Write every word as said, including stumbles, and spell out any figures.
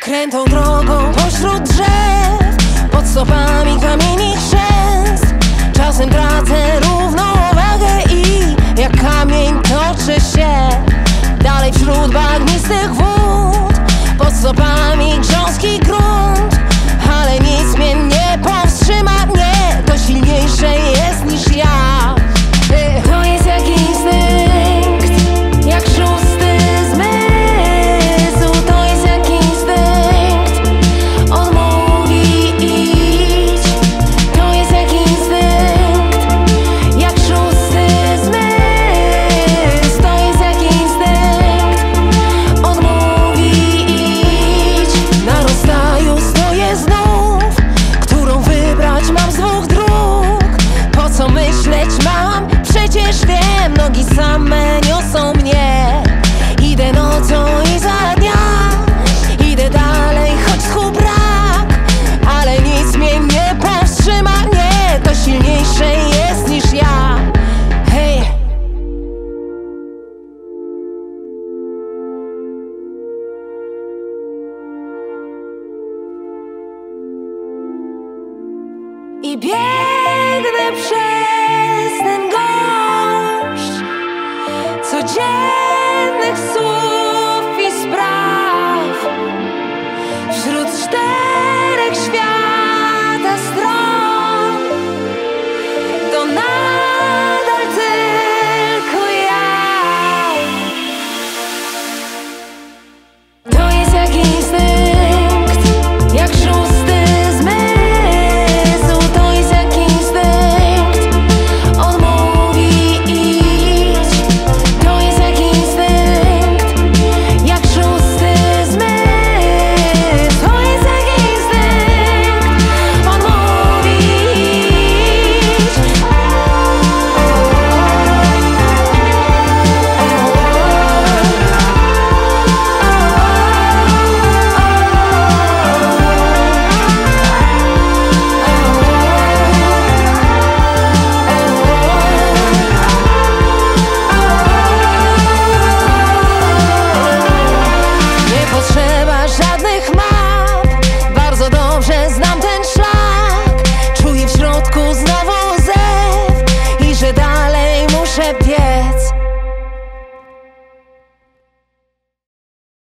Krętą drogą pośród drzew, pod stopami kamieni chrzęst. Czasem tracę równowagę i jak kamień toczę się dalej wśród bagnistych wód. Pod stopami grząski grunt, ale nic mnie nie powstrzyma. Nie, to silniejsze jest niż ja. To jest jak instynkt, jak szósty zmysł. To jest jak instynkt, on mówi idź. To jest jak instynkt, jak szósty zmysł. To jest jak instynkt, on mówi idź. Na rozstaju stoję znów, którą wybrać mam z dwóch dróg. Po co myśleć mam? Przecież wiem, nogi same niosą mnie. Idę nocą i za dnia, idę dalej, choć tchu brak. Ale nic mnie nie powstrzyma, nie, to silniejsze jest niż ja. Hej! I biegnę przez ten gąszcz codziennych słów i spraw wśród czterech